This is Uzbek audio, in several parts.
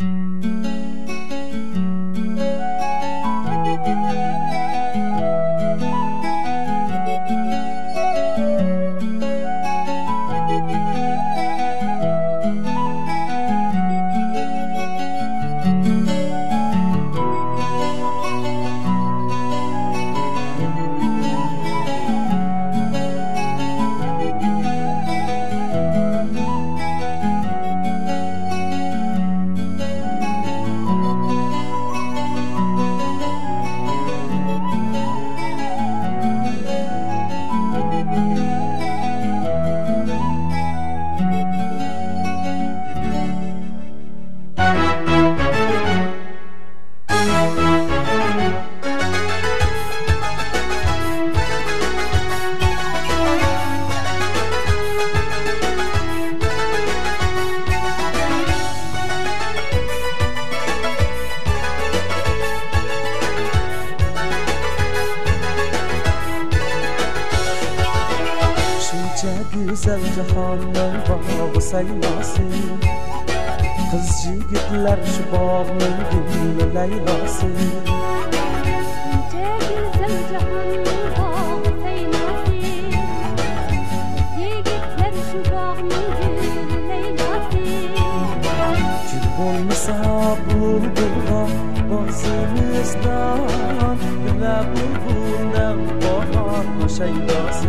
Güzel cihanın bağı saylası Kız yigitler şu bağının gülü leylası Güzel cihanın bağı saylası Yigitler şu bağının gülü leylası Gül olmasa bulbulga bazımızdan Güle bulbuldan bahar şeylası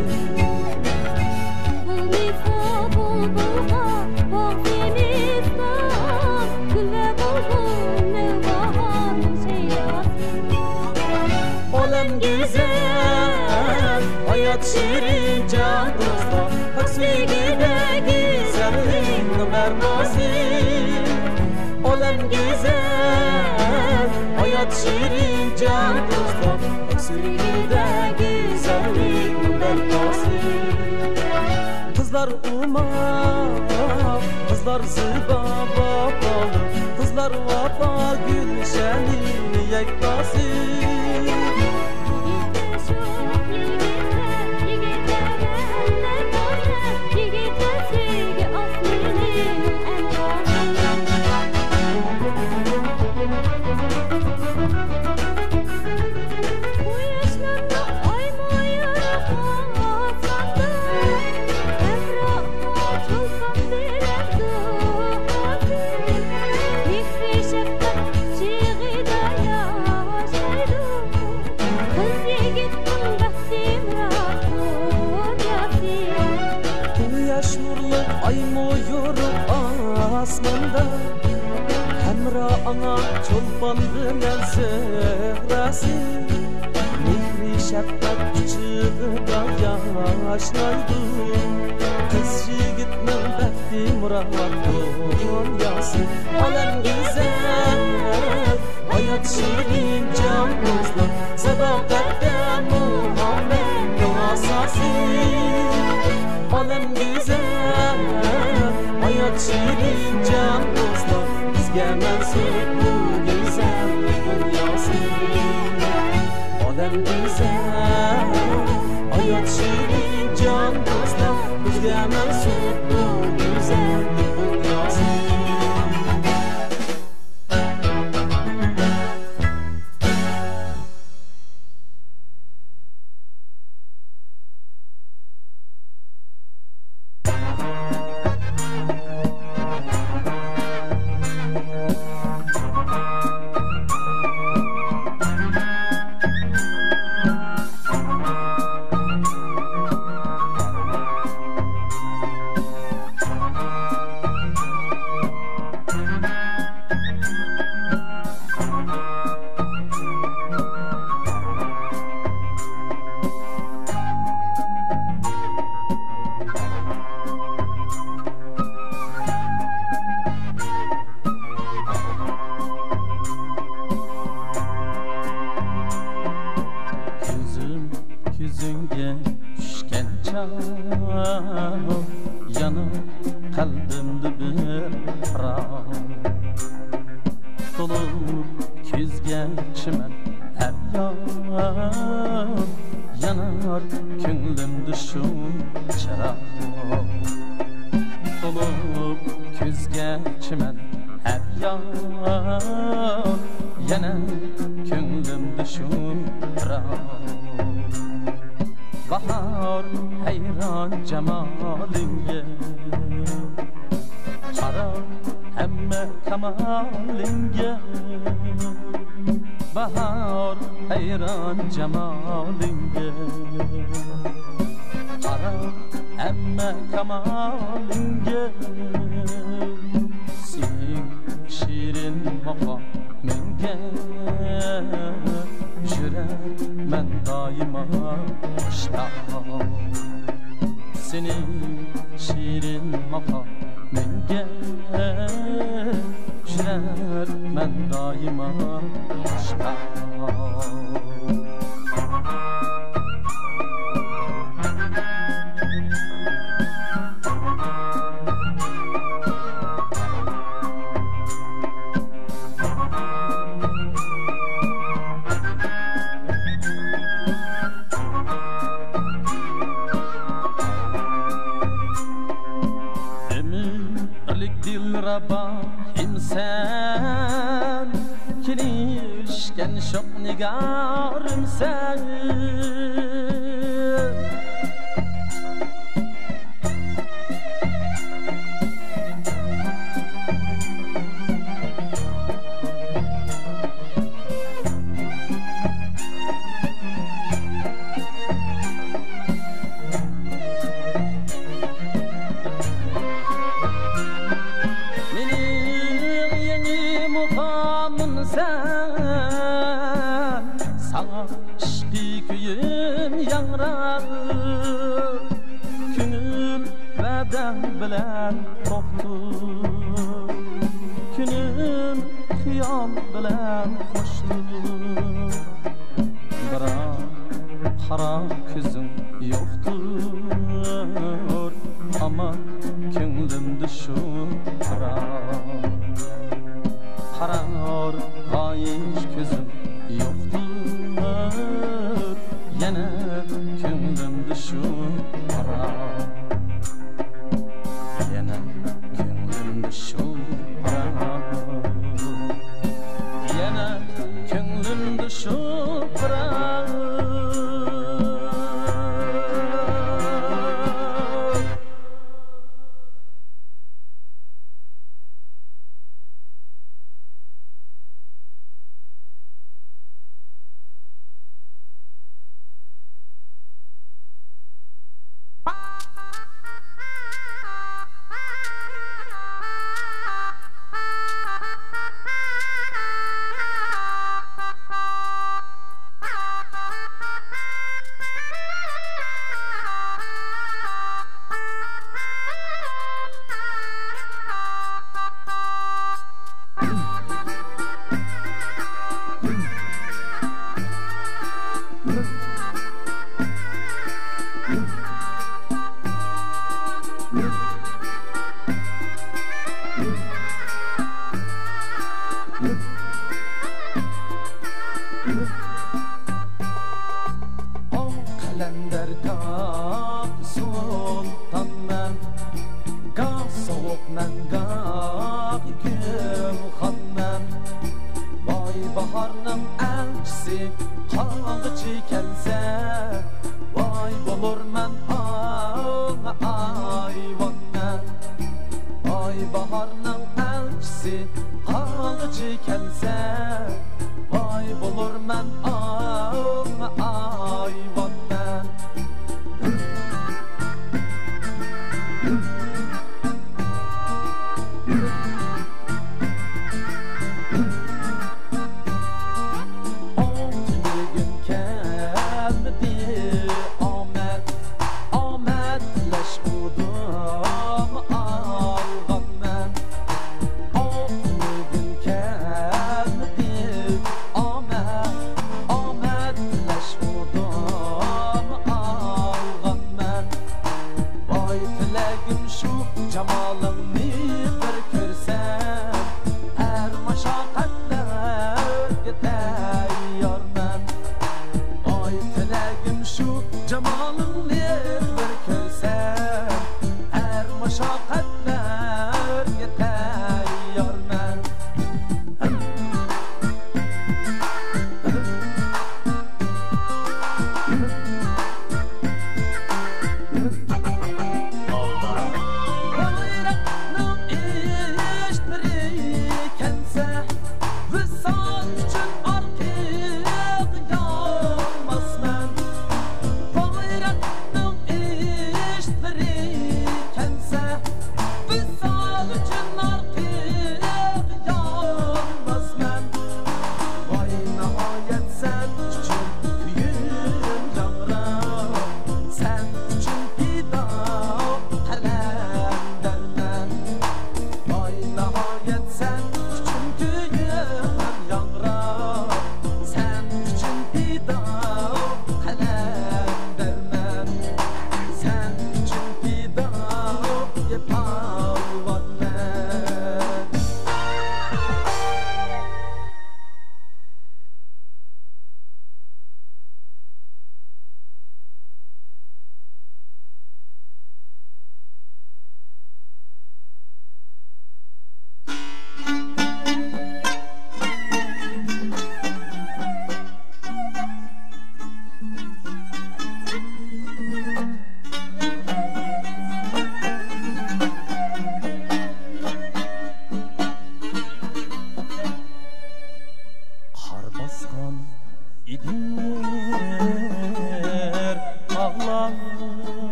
Şirin can dostlar Haksvigide güzelliğin vermasi Olem güzel Hayat şirin can dostlar Haksvigide güzelliğin vermasi Kızlar umar Kızlar zıba babalı Kızlar vapa gülşenin yektası Asmanda Hamra ana çolpan bilen zehrası Mihri şefkat çığda yaşlaydı Kız yigitnin bekti murat dünyası Alem güzel Hayat şirin can dostlar Sadakatte Muhammed asası Alem güzel Hayat şirin can dostlar Bizge mensup bu güzel dünyası Alem güzel Hayat şirin can dostlar Bizge mensup bu güzel dünyası yan yana ko'nglimda shu bahor hayron jamolingga qara hamma kamolingga bahor hayron jamolingga qara hamma kamolingga sening shirin maqomingga yuraman doimo ishtoq sening shirin maqomingga yuraman doimo ishtoq imsan kirishgan shoq nigorimsan sana ishqi kuyim yangrar ko'ngil badan bilan to'xtur kunim xiyol bilan xo'shtur biroq qara ko'zim yo'qtur ammo ko'nglimda shu qarar g'oyish ko'zim yo'qdir yana ko'nglimda shu yana ko'nglimda shu yana ko'nglimda shu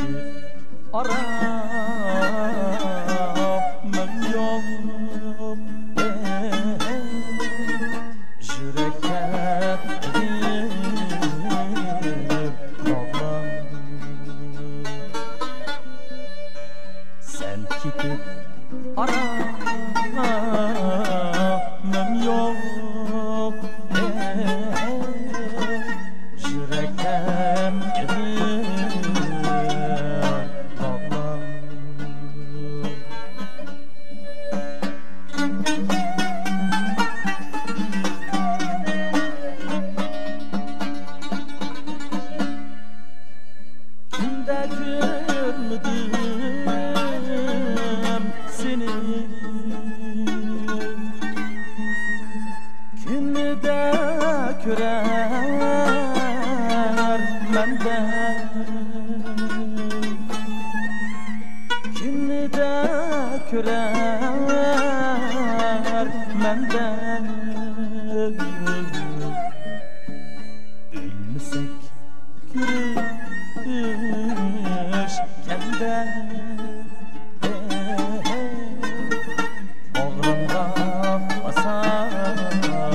aramın yok Yürekte bir bağlam Sen gidip aramın yok Yürekten Kürer menden Kimde kürer menden Ölmesek gülüşkenden Bağrımda basar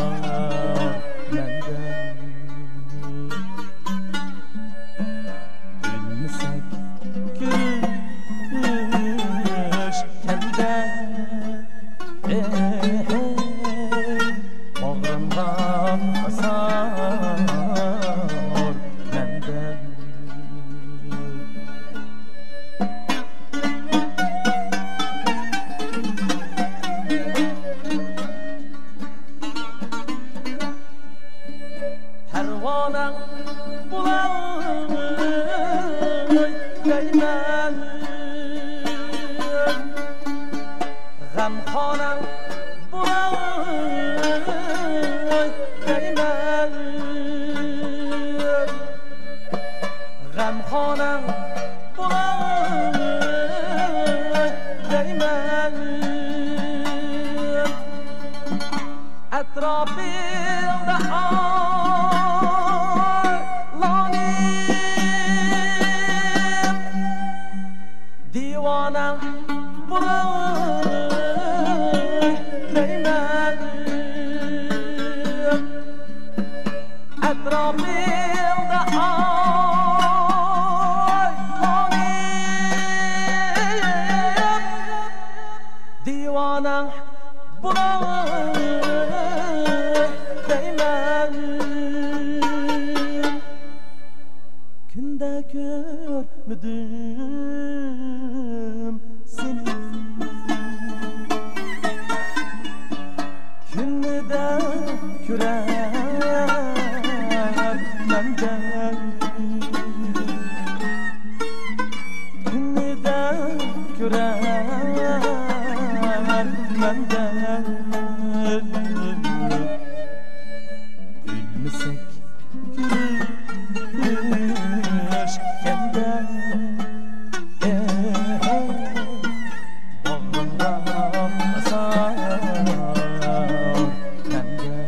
Pervanen bulanır değmen Gamhanen bulanır değmen Gamhanen bulanır değmen Etrafında Divanam bulanır değmen Etrafımda aylanayım Divanam bulanır değmen Günde görmedim seni Günde kürer menden Günde kürer menden Gülmesek gülüşkenden Bağrımda basar benden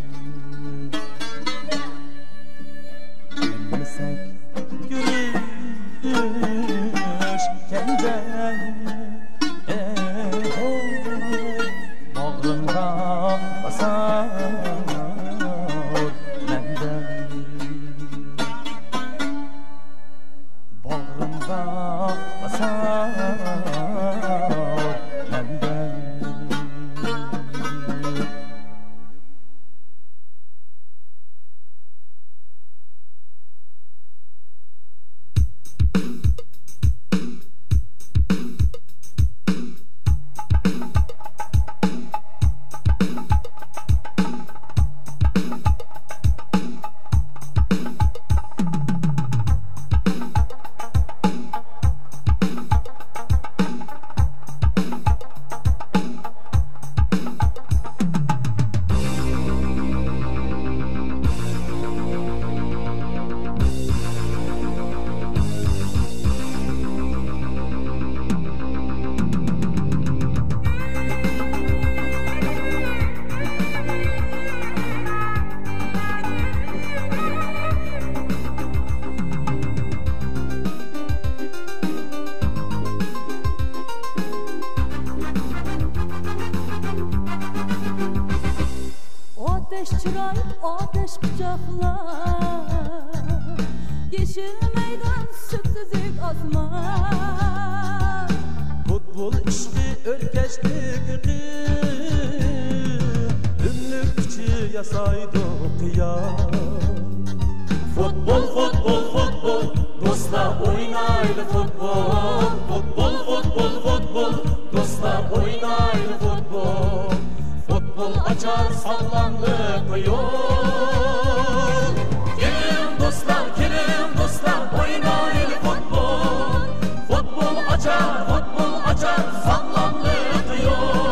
Gülmesek gülüşkenden Bağrımda basar benden Bağrımda basar benden ateş kucaklar, yeşil meydan süksüzlük azman. Futbol işli örkeşlik ümlükçü yasaydı kıyam. Futbol, futbol, futbol, dostlar oynaydı futbol. Futbol, futbol, futbol, dostlar oynaydı futbol. Futbol açar sallandık yol. Gelin dostlar oynaydı futbol. Futbol açar sallandık yol.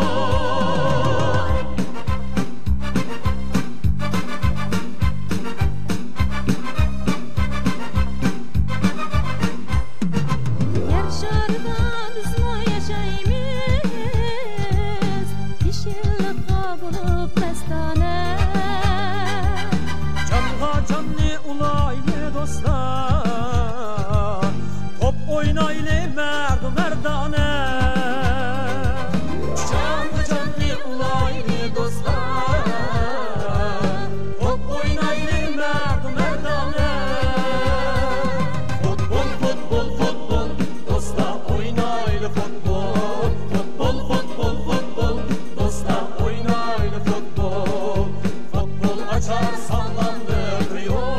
Top oynaylı merdane, canlı ulaylı dostlar. Top oynaylı merdane. Futbol, futbol, futbol, dostlar oynaylı futbol. Futbol, futbol, futbol, dostlar oynaylı futbol. Futbol açar sallandık yol.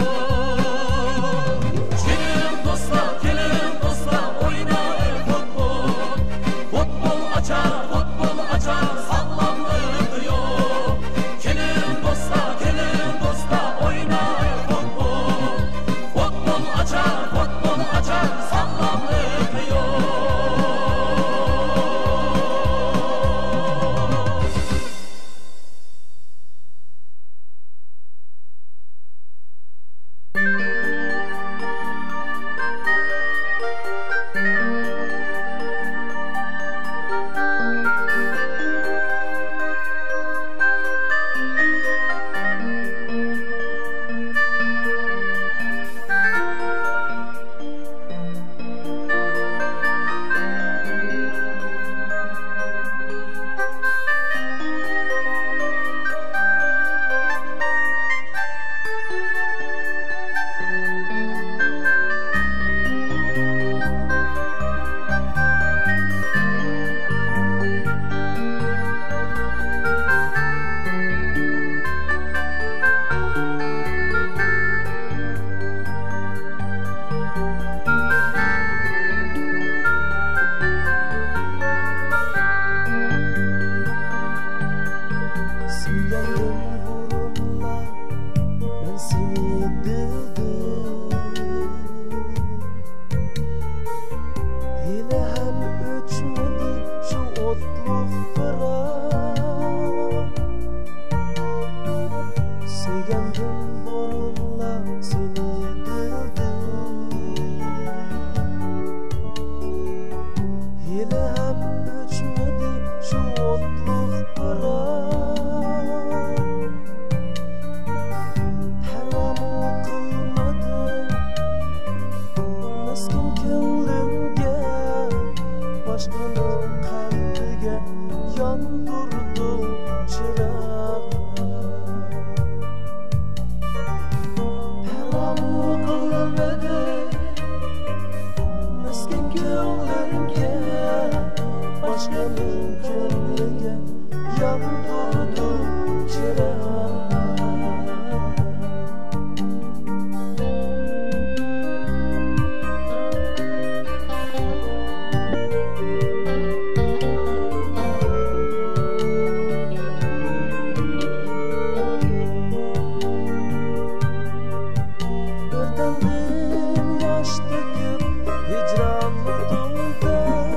Hicranlı dumda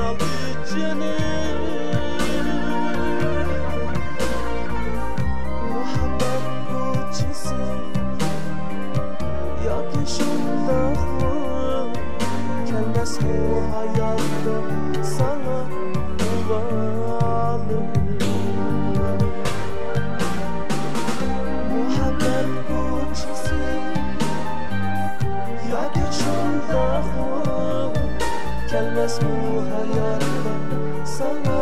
aldı canım. Muhabbet koçisi yoki shundoqmi kelmas bu hayotda sana uvalim. Muhabbet koçisi yoki shundoqmi kelmas bu hayotda sana